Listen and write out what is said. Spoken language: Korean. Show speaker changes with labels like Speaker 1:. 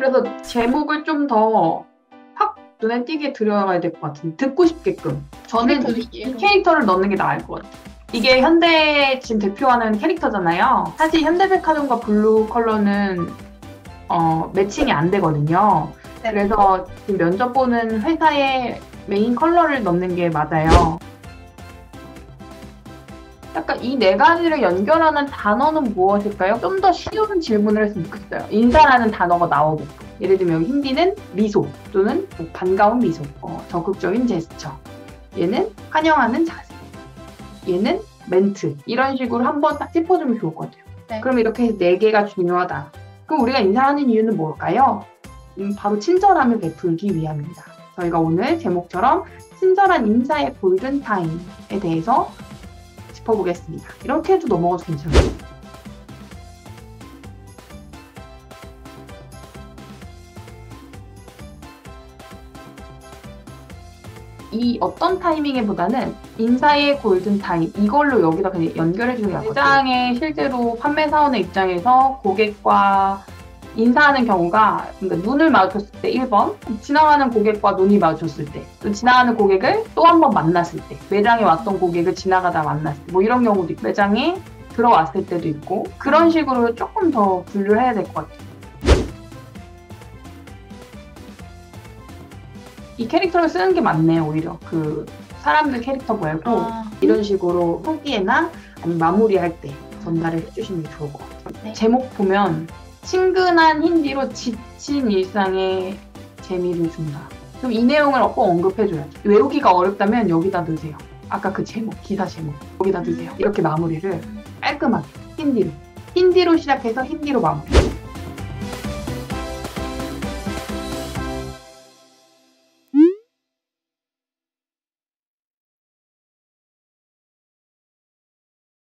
Speaker 1: 그래서 제목을 좀 더 확 눈에 띄게 들어가야 될 것 같은데 듣고 싶게끔. 저는 이 캐릭터를 넣는 게 나을 것 같아요. 이게 현대 지금 대표하는 캐릭터잖아요. 사실 현대백화점과 블루 컬러는 매칭이 안 되거든요.
Speaker 2: 네.
Speaker 1: 그래서 지금 면접 보는 회사의 메인 컬러를 넣는 게 맞아요. 약간 이 네 가지를 연결하는 단어는 무엇일까요? 좀 더 쉬운 질문을 했으면 좋겠어요. 인사라는 단어가 나오게끔. 예를 들면 여기 힌디는 미소 또는 뭐 반가운 미소, 적극적인 제스처. 얘는 환영하는 자세. 얘는 멘트. 이런 식으로 한번 딱 짚어주면 좋을 것 같아요.
Speaker 2: 네.
Speaker 1: 그럼 이렇게 해서 네 개가 중요하다. 그럼 우리가 인사하는 이유는 뭘까요? 바로 친절함을 베풀기 위함입니다. 저희가 오늘 제목처럼 친절한 인사의 골든타임에 대해서 짚어보겠습니다. 이렇게 해도 넘어가도 괜찮아요. 이 어떤 타이밍에 보다는 인사의 골든타임 이걸로 여기다 그냥 연결해주는 게 낫거든요. 매장에 실제로 판매 사원의 입장에서 고객과 인사하는 경우가 그러니까 눈을 마주쳤을 때 1번, 지나가는 고객과 눈이 마주쳤을 때, 또 지나가는 고객을 또 한 번 만났을 때, 매장에 왔던 고객을 지나가다 만났을 때, 뭐 이런 경우도 있고, 매장에 들어왔을 때도 있고, 그런 식으로 조금 더 분류를 해야 될 것 같아요. 이 캐릭터를 쓰는 게 맞네요, 오히려. 그 사람들 캐릭터 말고 이런 식으로 후기에나 아니면 마무리할 때 전달을 해주시는 게 좋을 것 같아요.
Speaker 2: 네.
Speaker 1: 제목 보면 친근한 힌디로 지친 일상에 재미를 준다. 그럼 이 내용을 꼭 언급해줘야죠. 외우기가 어렵다면 여기다 넣으세요. 아까 그 제목, 기사 제목 여기다 넣으세요. 이렇게 마무리를 깔끔하게 힌디로 시작해서 힌디로 마무리.